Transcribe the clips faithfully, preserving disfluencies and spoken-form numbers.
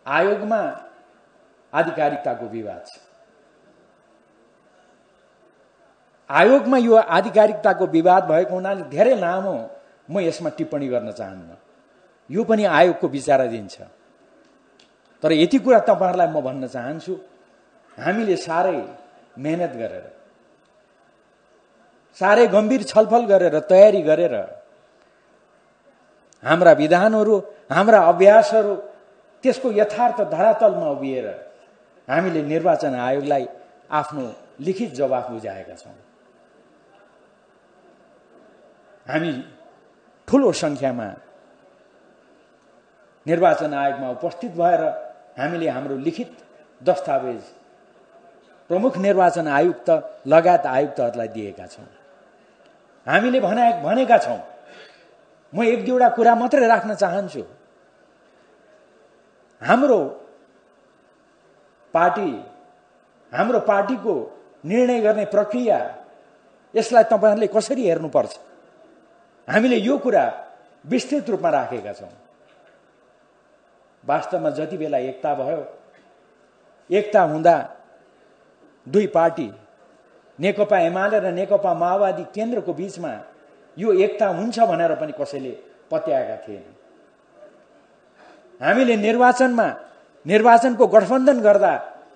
आयोगमा आधिकारिकताको विवाद छ। आयोगमा यो आधिकारिकताको विवाद भएको हुनाले धेरै लामो म यसमा टिप्पणी गर्न चाहन्न। यो पनि आयोगको विचाराधीन छ। तर यति कुरा तपाईहरुलाई म भन्न चाहन्छु, हामीले साह्रै मेहनत गरेर, साह्रै गम्भीर छलफल गरेर, तयारी गरेर हाम्रा विधानहरू, हाम्रा अभ्यासहरू त्यसको यथार्थ धरातलमा उभिएर हामीले निर्वाचन आयोगलाई आफ्नो लिखित जवाफ बुझाएका छौं। हामी ठूलो संख्यामा निर्वाचन आयोगमा उपस्थित भएर हामीले हाम्रो लिखित दस्तावेज प्रमुख निर्वाचन आयुक्त लगायत आयुक्तहरूलाई दिएका छौं। हामीले भने भनेका छौं, म एक दुईवटा कुरा मात्रै राख्न चाहन्छु। हाम्रो पार्टी, हाम्रो पार्टीको निर्णय गर्ने प्रक्रिया, यसलाई तपाईहरुले कसरी हेर्नुपर्छ, हामीले यो कुरा विस्तृत रूपमा राखेका छौं। वास्तवमा जति बेला एकता भयो, एकता हुँदा दुई पार्टी नेकपा एमाले र नेकपा माओवादी केन्द्रको बीचमा यो एकता हुन्छ भनेर पनि कसैले पत्याएका थिएन। हामीले निर्वाचनमा निर्वाचनको गठबन्धन गर्दा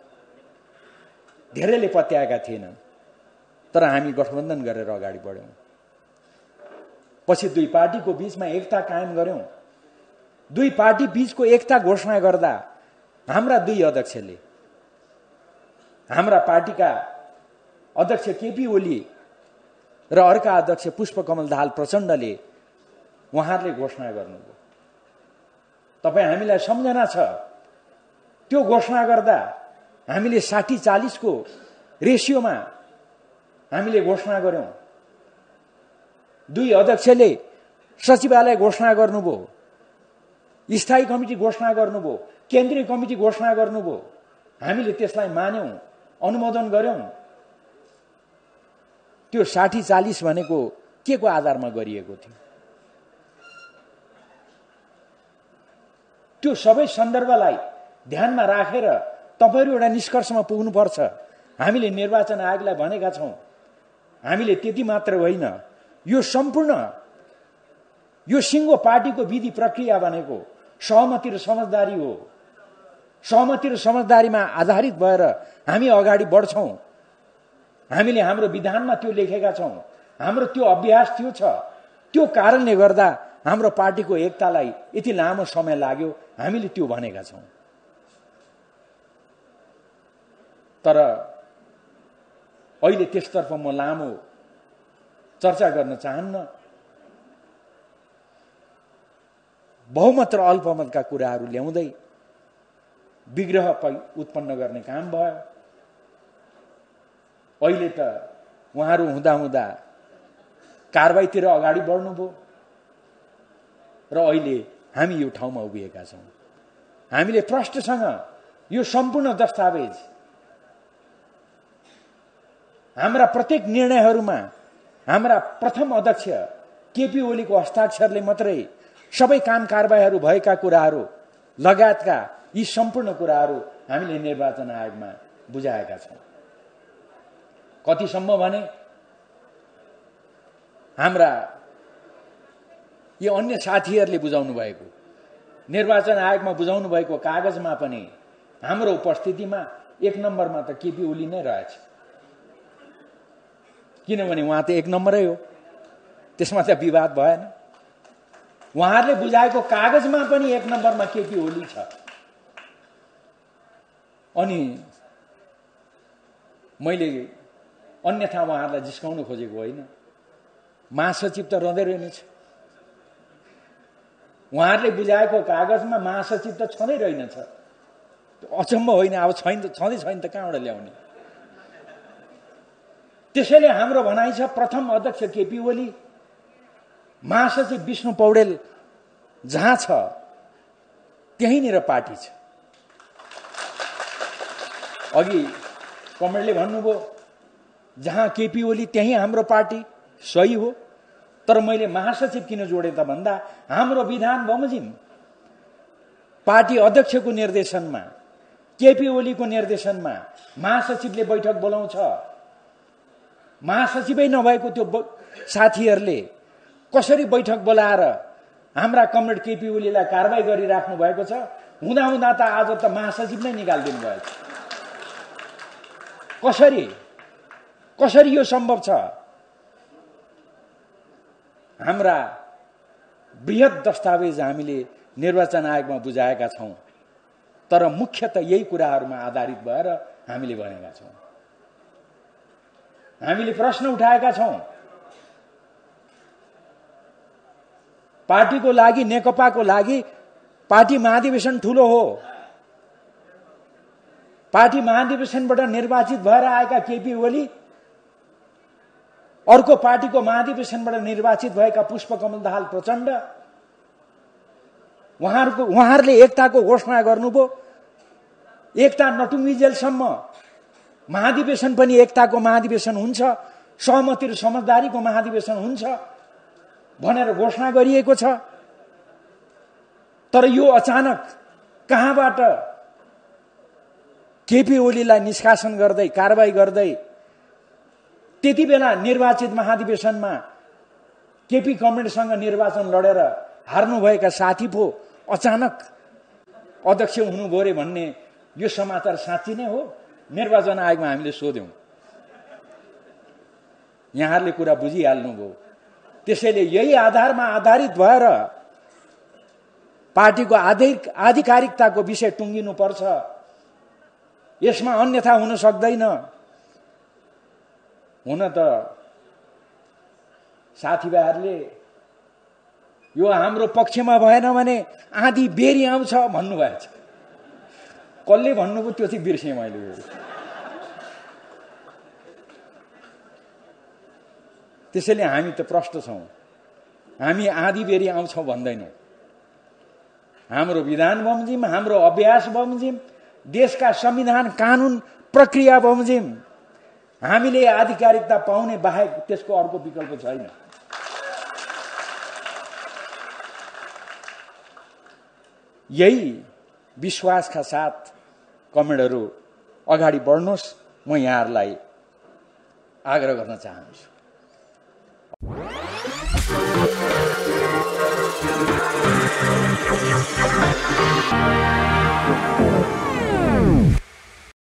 धेरैले पत्याएका थिएनन्, तर हामी गठबन्धन गरेर अगाडि बढ्यौं। पछि दुई पार्टीको बीचमा एकता कायम गर्यौं। दुई पार्टी बीचको एकता घोषणा गर्दा हाम्रा दुई अध्यक्षले, हाम्रा पार्टीका अध्यक्ष केपी ओली र अर्का अध्यक्ष पुष्पकमल दाहाल प्रचण्डले उहाँहरूले घोषणा गर्नुभयो। तपाई हामीलाई सम्झना छ, त्यो घोषणा गर्दा हामीले साठी चालीस को रेसियोमा हामीले घोषणा गर्यौं। दुई अध्यक्षले सचिवालय घोषणा गर्नुभयो, स्थायी कमिटी घोषणा गर्नुभयो, केन्द्रीय कमिटी घोषणा गर्नुभयो। हामीले त्यसलाई मान्यौं, अनुमोदन गर्यौं। त्यो साठी चालीस भनेको के को आधारमा गरिएको थियो? त्यो सबै सन्दर्भलाई ध्यानमा राखेर तपाईहरु एउटा निष्कर्षमा पुग्नुपर्छ। हामीले निर्वाचन आयोगलाई भनेका छौं, हामीले त्यति मात्र होइन, यो सम्पूर्ण यो सिंगो पार्टीको विधि प्रक्रिया भनेको सहमति र समझदारी हो। सहमति र समझदारीमा आधारित भएर हामी अगाडि बढ्छौं। हामीले हाम्रो विधानमा त्यो लेखेका छौं, हाम्रो त्यो अभ्यास त्यो छ। त्यो कारणले गर्दा हाम्रो पार्टीको एकतालाई यति लामो समय लाग्यो, हामीले त्यो भनेका छौं। तर अहिले त्यसतर्फ म लामो चर्चा गर्न चाहन्न। बहुमत र अल्पमतका कुराहरू ल्याउँदै विग्रह उत्पन्न गर्ने काम भयो। अहिले त उहाँहरू हुँदा हुँदा कारबाहीतिर अगाडि बढ्नुभयो र अहिले हामी यो ठाउँमा उभिएका छौं। हामीले प्रष्टसँग यो सम्पूर्ण दस्तावेज, हाम्रा प्रत्येक निर्णयहरूमा हाम्रा प्रथम अध्यक्ष केपी ओलीको हस्ताक्षरले मात्रै सबै काम कारबाहीहरू भएका कुराहरू लगायतका यी सम्पूर्ण कुराहरू हामीले निर्वाचन आयोगमा बुझाएका छौं। कतिसम्म भने हाम्रा यो अन्य साथीहरूले बुझाउनु भएको, निर्वाचन आयोगमा बुझाउनु भएको कागजमा पनि हाम्रो उपस्थितिमा एक नम्बरमा त केपी ओली नै रहेछ। किनभने उहाँ त एक नम्बरै हो, त्यसमा त विवाद भएन। उहाँहरूले बुझाएको कागजमा पनि एक नम्बरमा केपी ओली छ। अनि मैले अन्यथा उहाँहरूलाई जिस्काउन खोजेको होइन, महासचिव त रहँदै रहनेछ। उहाँहरूले बुझाएको कागजमा महासचिव त छँदै रहेनछ। अचम्म होइन, अब छैन, छँदै छैन त कहाँबाट ल्याउने? त्यसैले हाम्रो भनाइ छ, प्रथम अध्यक्ष केपी ओली, महासचिव विष्णु पौडेल जहाँ छ त्यहीँनिर पार्टी छ। अघि कमेडले भन्नुभयो, जहाँ केपी ओली त्यही हाम्रो पार्टी, सही हो। तर मैले महासचिव किन जोडे त भन्दा हाम्रो विधान बमोजिम पार्टी अध्यक्षको निर्देशनमा, केपी ओलीको निर्देशनमा महासचिवले बैठक बोलाउँछ। महासचिवै नभएको त्यो साथीहरूले कसरी बैठक बोलाएर हाम्रा कमरेड केपी ओलीलाई कारबाही गरिराख्नु भएको छ। हुँदा हुँदा त आज त महासचिव नै निकालिदिनु भएको छ। कसरी कसरी यो सम्भव छ? हाम्रा बृहत दस्तावेज हामीले निर्वाचन आयोगमा बुझाएका छौं, तर मुख्यतः यही कुराहरूमा आधारित भएर हामीले भनेका छौं। हामीले प्रश्न उठाएका छौं। पार्टीको लागि, नेकपाको लागि पार्टी महाधिवेशन ठूलो हो। पार्टी महाधिवेशनबाट निर्वाचित भएर आएका केपी ओली, अर्को पार्टीको महाधिवेशनबाट निर्वाचित भएका पुष्पकमल दाहाल प्रचण्ड, उहाँहरूको उहाँहरूले एकताको घोषणा गर्नुभयो। एकता नटुङ्गिजेलसम्म महाधिवेशन पनि एकताको महाधिवेशन हुन्छ, सहमति र समझदारीको महाधिवेशन हुन्छ भनेर घोषणा गरिएको छ। तर यो अचानक कहाँबाट केपी ओलीलाई निष्कासन गर्दै, कारबाही गर्दै, त्यति बेला निर्वाचित महाधिवेशनमा केपी कमरेडसँग निर्वाचन लडेर हार्नुभएका साथी पो अचानक अध्यक्ष हुनुभयो रे भन्ने यो समाचार साँच्ची नै हो? निर्वाचन आयोगमा हामीले सोध्यौं, यहाँहरूले कुरा बुझिहाल्नुभयो। त्यसैले यही आधारमा आधारित भएर पार्टीको आधिकारिकताको विषय टुङ्गिनु पर्छ। यसमा अन्यथा हुन सक्दैन। हुन त साथीभाइहरूले यो हाम्रो पक्षमा भएन भने आधी बेरी आउँछ भन्नुभएको छ। कसले भन्नुभयो त्यो चाहिँ बिर्सेँ मैले। त्यसैले हामी त प्रष्ट छौं। हामी आधी बेरी आउँछौं भन्दैनौं। हाम्रो विधान बमोजिम, हाम्रो अभ्यास बमोजिम, देशका संविधान, कानून, प्रक्रिया बमोजिम हामीले आधिकारिकता पाउने बाहेक त्यसको अर्को विकल्प छैन। यही विश्वासका साथ कमरेडहरू अगाडि बढ्नुहोस्, म यहाँहरूलाई आग्रह गर्न चाहन्छु। We'll be right back.